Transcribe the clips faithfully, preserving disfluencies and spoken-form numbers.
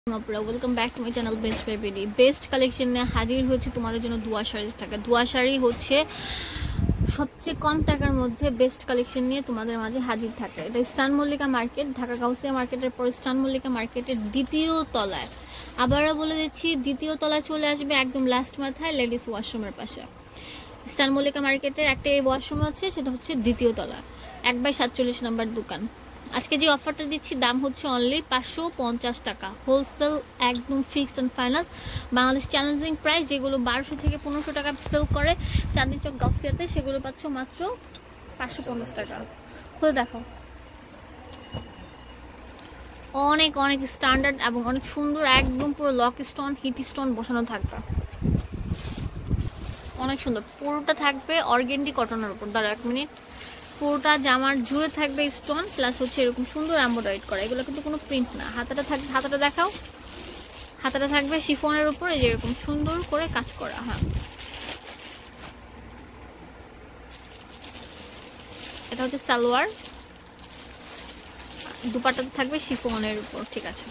Welcome back to my channel best baby. Best collection নিয়ে হাজির হচ্ছে তোমাদের জন্য দুয়া শাড়ি থাকে। দুয়া শাড়ি হচ্ছে সবচেয়ে কম টাকার মধ্যে বেস্ট কালেকশন নিয়ে তোমাদের মাঝে হাজির থাকে। এটা স্টান মল্লিকা মার্কেট, ঢাকা গাউসিয়া মার্কেটের পর স্টান মল্লিকা মার্কেটের দ্বিতীয় তলায়। আবারও বলে দিচ্ছি, দ্বিতীয় তলায় চলে আসবে একদম লাস্ট মাথায় লেডিস ওয়াশরুমের পাশে। স্টান মল্লিকা মার্কেটের একটা ওয়াশরুম আছে, সেটা হচ্ছে দ্বিতীয় তলা, এক বাই সাতচল্লিশ নম্বর দোকান। আজকে যে অফারটা দিচ্ছি দাম হচ্ছে অনলি পাঁচশো পঞ্চাশ টাকা, হোলসেল একদম fixed and final. Bangladesh challenging price, যেগুলো বারোশো থেকে পনেরোশো টাকা সেল করে চাঁদনি চক গাউসিয়াতে, সেগুলো পাচ্ছ মাত্র পাঁচশো পঞ্চাশ টাকা। খুলে দেখো, অনেক অনেক স্ট্যান্ডার্ড এবং অনেক সুন্দর, একদম পুরো লক স্টোন হিট স্টোন বসানো থাকবে, অনেক সুন্দর। পুরোটা থাকবে অর্গেন্ডি কটনের উপর। দাঁড়া এক মিনিট, পুরোটা জামার জুড়ে থাকবে স্টোন, প্লাস হচ্ছে এরকম সুন্দর এমব্রয়ডারি করা। এগুলো কিন্তু কোনো প্রিন্ট না। হাতাটা থাকবে, হাতাটা দেখাও, হাতাটা থাকবে শিফনের উপর, এই যে এরকম সুন্দর করে কাজ করা। হ্যাঁ, এটা হচ্ছে সালোয়ার, দুপাট্টাতে থাকবে শিফনের উপর। ঠিক আছে,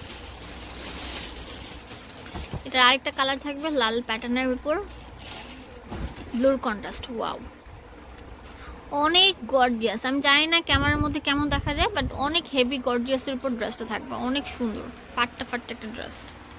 এটা আরেকটা কালার থাকবে লাল প্যাটার্নের উপর, ব্লুর কন্ট্রাস্ট। ওয়াও, অনেক গর্জিয়াস। আমি জানি না ক্যামেরার মধ্যে কেমন দেখা যায়, বাট অনেক হেভি গর্জিয়াসের উপর ড্রেসটা থাকবে, অনেক সুন্দর ফাটটা ফাটটা একটা ড্রেস।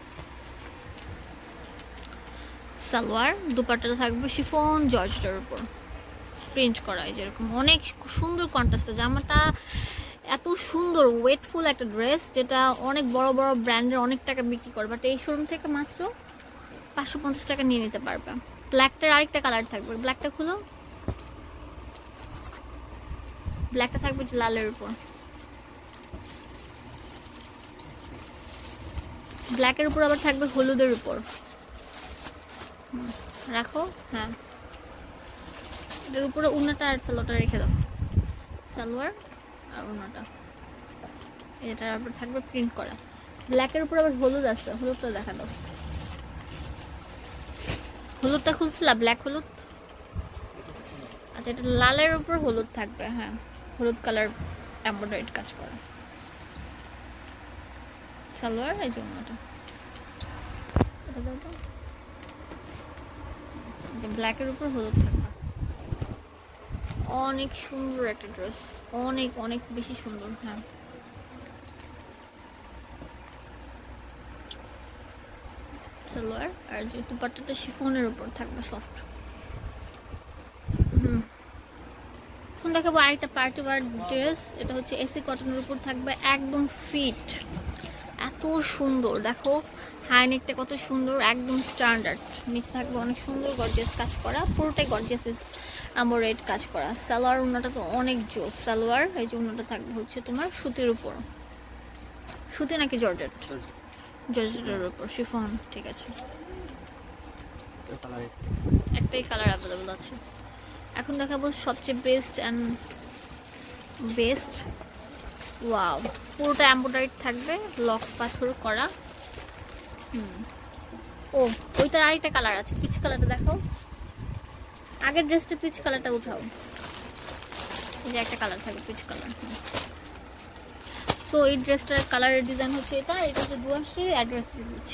সালোয়ার, দুপাট্টাটা থাকবে শিফন জর্জেটের উপর প্রিন্ট করা, এই যেরকম অনেক সুন্দর কন্ট্রাস্টটা। জামাটা এত সুন্দর ওয়েটফুল একটা ড্রেস, যেটা অনেক বড় বড় ব্র্যান্ডের অনেক টাকা বিক্রি করে, বাট এই শোরুম থেকে মাত্র পাঁচশো পঞ্চাশ টাকা নিয়ে নিতে পারবে। ব্ল্যাকটার আরেকটা কালার থাকবে, ব্ল্যাকটা খুলো, ব্ল্যাকটা থাকবে লালের উপর, ব্ল্যাকের উপর আবার থাকবে হলুদের উপর। রাখো, হ্যাঁ, এটার উপরে উন্নাটা আর সালোয়ারটা রেখে দাও, সালোয়ার আর উন্নাটা, এটার উপর থাকবে প্রিন্ট করা। ব্ল্যাকের উপর আবার হলুদ আছে, হলুদটা দেখা দাও, হলুদটা খুলছিলা, ব্ল্যাক হলুদ। আচ্ছা, এটা লালের উপর হলুদ থাকবে, হ্যাঁ, হলুদ কালার এমব্রয়ডারি কাজ করা সালোয়ার, এই জন্য এটা দাও তো, যে ব্ল্যাকের উপর হলুদ থাকবে। অনেক সুন্দর একটা ড্রেস, অনেক অনেক বেশি সুন্দর। হ্যাঁ, সালোয়ার আর যে দুপাট্টাটা শিফনের উপর থাকবে সফট। হুম, এখন দেখাবো আরেকটা পার্টি ওয়্যার ড্রেস। এটা হচ্ছে এসি কটনের উপর থাকবে, একদম ফিট, এত সুন্দর। দেখো হাই নেকটা কত সুন্দর, একদম স্ট্যান্ডার্ড। নিচে থাকবে অনেক সুন্দর গর্জিয়াস কাজ করা, পুরোটাই গর্জিয়াস এমব্রয়ডারি কাজ করা। সালোয়ার উন্নাটা তো অনেক জোস। সালোয়ার, এই যে উন্নাটা থাকবে হচ্ছে তোমার সুতির উপর, সুতি নাকি জর্জেট? জর্জেটের উপর শিফন। ঠিক আছে, একটাই কালার অ্যাভেলেবল আছে। এখন দেখাবো সবচেয়ে বেস্ট অ্যান্ড বেস্ট। ওয়াও, পুরোটা এমব্রয়ডারি থাকবে, লক পাথর করা। হুম, ও ওইটার আরেকটা কালার আছে, পিচ কালারটা দেখো, আগের ড্রেসটা পিচ কালারটা উঠাও, এই যে একটা কালার থাকবে পিচ কালার। সো এই ড্রেসটার কালারের ডিজাইন হচ্ছে এটা, এটা হচ্ছে দুয়াশি অ্যাড্রেস দিচ্ছে।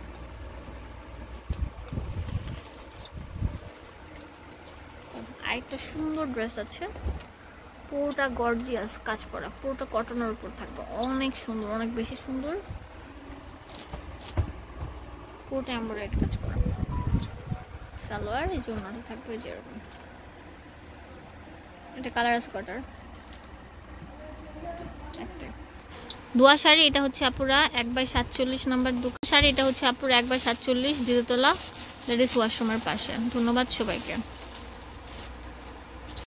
আরেকটা সুন্দর ড্রেস আছে, পুরোটা গর্জিয়াস কাজ করা, পুরোটা কটনের উপর থাকবে, অনেক সুন্দর, অনেক বেশি সুন্দর, পুরোটা এমব্রয়ডারি কাজ করা। সালোয়ার, এই যে ওনাটা থাকবে যেরকম, এটা কালার আছে কটার, একটা দুয়া শাড়ি। এটা হচ্ছে আপুরা এক বাই সাতচল্লিশ নাম্বার দোকান শাড়ি, এটা হচ্ছে আপুরা এক বাই সাতচল্লিশ দ্বিতীয়তলা লেডিস ওয়াশরুমের পাশে। ধন্যবাদ সবাইকে।